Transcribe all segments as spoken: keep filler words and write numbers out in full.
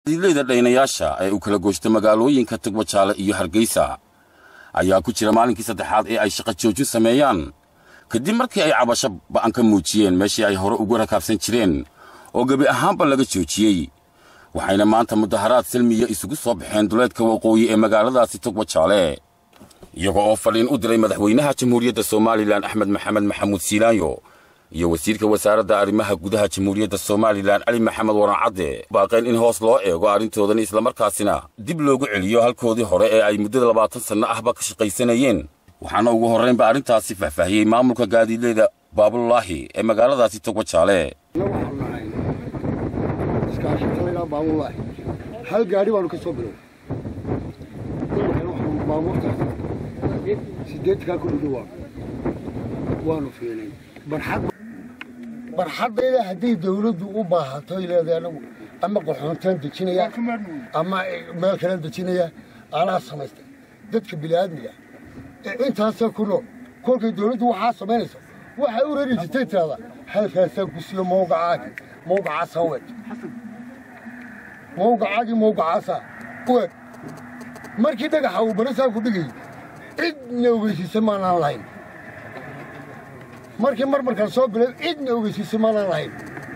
Gaadiidleyda dhaynayaasha ay u kala gooshto magaalooyinka Togwajaale iyo Hargeysa ayaa ku jira maalinkii saddexaad ee ay shaqo joojin sameeyaan kadib markii ay cabasho ba'an ka muujiyeen meeshii ay hore ugu rakaabsan jireen oo gabi ahaanba laga joojiyey waxayna maanta mudaharaad silmiya isugu soo baxeen duleedka waqooyi ee magaaladaasi Togwajaale iyagoo oo faliin u diray madaxweynaha Jamhuuriyadda Soomaaliland Axmed Maxamed Maxamuud Siilaanyo iyo wasiirka wasaaradda arrimaha gudaha Jamhuuriyadda Soomaaliland Ali Maxamed Waran Cadde baaqeen in hoos loo eego arintoodan isla markaasina dib loogu celiyo halkoodii hore ee ay muddada labaatan sano ahba ka shaqaysanayeen waxaana ugu horreynba arintaasi faahfaahiyey maamulka gaadiidleyda Baabulaahi ee magaaladaasi Togwajaale Baabulaahi hal gaari waanu ka soo bilow baabuurta sideed ka ku dhawaa waanu fiilay barxad barxadayda hadii dawladdu u baahato ileedahay ama qoxoontan dejinaya ama meel kale dejinaya ala samaystay dadka bilaadmiga intaas ku nool kolkay dawladdu waxa sameynayso waxa u reeri jirtay tirada halkaas ku siyo mowqacaaga mowqaca sawad mowqacaaga mowqacaasa kuwa markii dhagaxa uu barasaa ku dhigay cidna ogeysiisay maanaan lahayn markii marmarkan soo bilay cidna ogeysiisay maanaan lahayn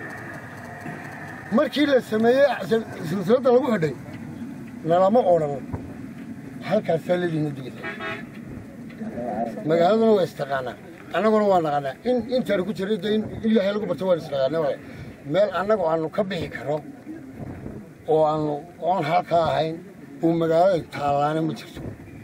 markii la sameeyay silsilada lagu xidhay nalama odhan halkaas la leeyahay digay magaaladana waa istaqaana annaguna waa naqana in inta ku jiray in ilaahay lagu barto waa istaqaana meel annagu aanu ka bixi karo oo aanu oon halka ahayn oo magaalada taalaana ma jirto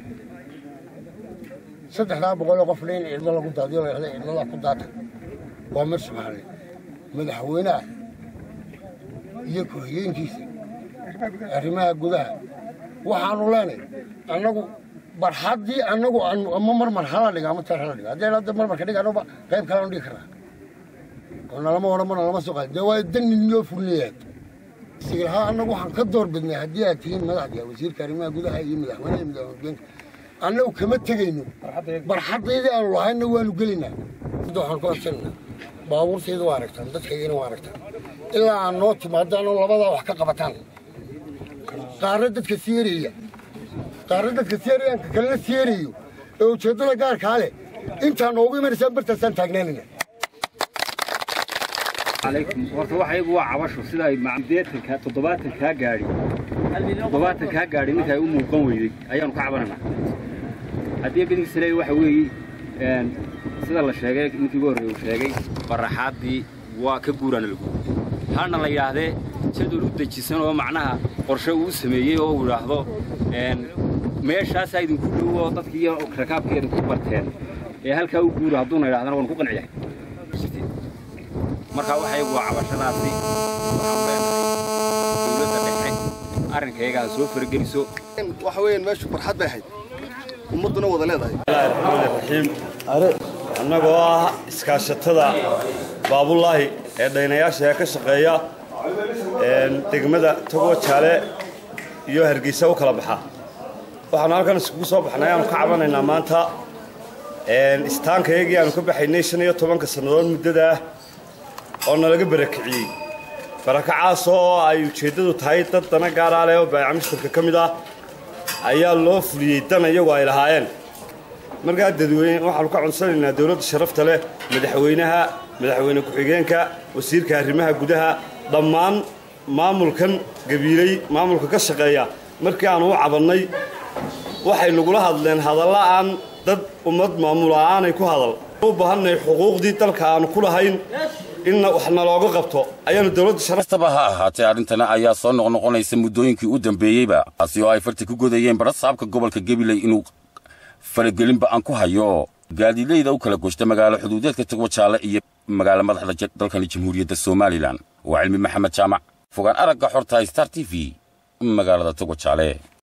saddexda boqol qof leen ilmo lagu daadiyo ilmo la ku daata waa mar Soomaali madaxweynaha iyo ku-xigeenkiisa arrimaha gudaha waxaanu leenahay annagu barxadii annagu ama marmar hala dhiga ama tar hala dhiga hadii la marmar ka dhigano qayb kale aan dhigi karaa oo lama wada mar lama soo qaad waa dan loo fuliyay sigaha annagu waxaan ka door bidnay hadii aad tihiin madaxda wasiirka arrimaha gudaha iyo madaxweynaha madaxweynaha annagu kama tagayno barxadayda aan lahayna waanu gelinaa waxaan ku arkaynaa baabuurteedu waa aragtaan dadkayna waa aragtaan ilaa aan noo timaadaan oo labada wax ka qabataan qaar dadka siiriya qaar dadka siiriya kala siiriyo oo ujeedada gaarka ah inta noogu imanaysa bartasan taagnaanina عليكم horta waxa igu waa cabasho sida ay macdeetanka toddobaatan ka gaari toddobaatan ka gaari ninka ay u muuqan weeyay ayaan ka cabanana hadii bidix salay waxa weeyay een sida la sheegay ninkii ugu horeeyay sheegay baraxaadii waa ka guurana lagu hana la yiraahday jadwal u dejisan oo macnaha qorshe uu sameeyay oo uu yiraahdo een meeshaas ay idinku dhawo dadkii rakaabkeedu ku barteen ee halka uu guuro haduu yiraahdana waan ku qanciyay marka waxa ay waa cabashadaasi dawladda dhexe arrinkayga soo fargeliso waxa weeyaan meeshu farxad bay ahayd ummaduna wada leedahay raxiim annagoo ah iskaashatada Baabulaahi ee dhaynayaasha ee ka shaqeeya een degmada Togwajaale iyo Hargeysa u kala baxa waxaan halkan isku soo baxnay aan ka cabanaynaa maanta een istaankaygii aan ka baxaynay shan iyo toban sanadood muddada oo nalaga barakiciyay barakacaas oo ay ujeedadu tahay dad dana gaar ah oo baayacmishka kamid ah ayaa loo fuliyay dan iyagu ay lahaayeen markaa dadweyne waxaan ka codsanaynaa dawladda sharafta leh madaxweynaha madaxweyne ku-xigeenka wasiirka arrimaha gudaha dhammaan maamulkan gabiilay maamulka ka shaqeeya markii aan u cabanay waxay nagula hadleen hadalla aan dad ummad maamul aan ay ku hadal u baahanay xuquuqdii dalka aan ku lahayn inna waxna looga qabto ayaan dawladda sharafta ha ahaatee arintana ayaa soo noqnoqonaysa muddooyinkii u dambeeyayba taasi oo ay farti ku godayeen barasaabka gobolka Gabiley inuu faragelin ba'an ku hayo gaadiidleyda u kala gooshta magaalo xuduudeedka Togwajaale iyo magaalo madaxda dalkan Jamhuuriyadda Soomaaliland waa Cilmi Maxamed Jaamac fogaan aragga xorta Star T V magaalada Togwajaale.